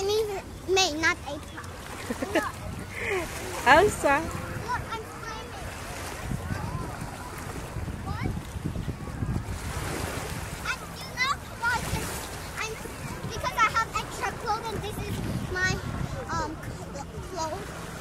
mean, May, not April. Look. Elsa. Look, I'm climbing. What? And you know what? Because I have extra clothes and this is my clothes.